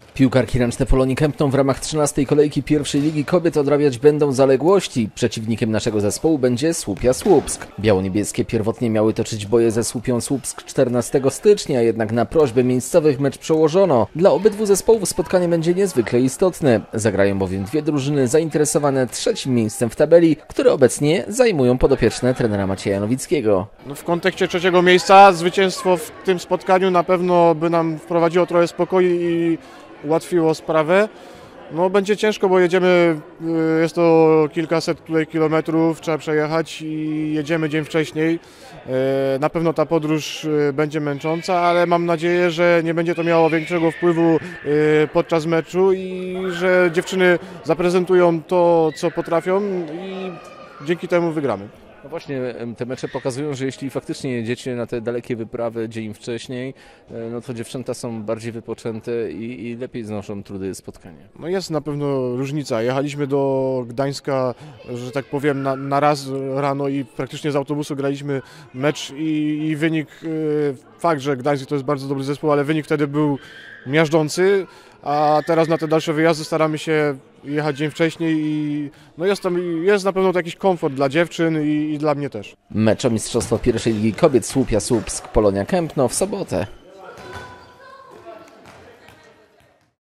Piłkarki ręczne Polonii Kępno w ramach 13. kolejki pierwszej Ligi Kobiet odrabiać będą zaległości. Przeciwnikiem naszego zespołu będzie Słupia Słupsk. Biało-niebieskie pierwotnie miały toczyć boje ze Słupią Słupsk 14 stycznia, jednak na prośbę miejscowych mecz przełożono. Dla obydwu zespołów spotkanie będzie niezwykle istotne. Zagrają bowiem dwie drużyny zainteresowane trzecim miejscem w tabeli, które obecnie zajmują podopieczne trenera Macieja Nowickiego. W kontekście trzeciego miejsca zwycięstwo w tym spotkaniu na pewno by nam wprowadziło trochę spokoju i ułatwiło sprawę. Będzie ciężko, bo jedziemy, jest to kilkaset kilometrów, trzeba przejechać i jedziemy dzień wcześniej. Na pewno ta podróż będzie męcząca, ale mam nadzieję, że nie będzie to miało większego wpływu podczas meczu i że dziewczyny zaprezentują to, co potrafią i dzięki temu wygramy. No właśnie, te mecze pokazują, że jeśli faktycznie jedziecie na te dalekie wyprawy dzień wcześniej, no to dziewczęta są bardziej wypoczęte i lepiej znoszą trudy spotkania. Jest na pewno różnica. Jechaliśmy do Gdańska, że tak powiem, na raz rano i praktycznie z autobusu graliśmy mecz i wynik, fakt, że Gdańsk to jest bardzo dobry zespół, ale wynik wtedy był miażdżący, a teraz na te dalsze wyjazdy staramy się jechać dzień wcześniej i jest na pewno to jakiś komfort dla dziewczyn i dla mnie też. Mecz o mistrzostwo pierwszej Ligi Kobiet Słupia Słupsk Polonia Kępno w sobotę.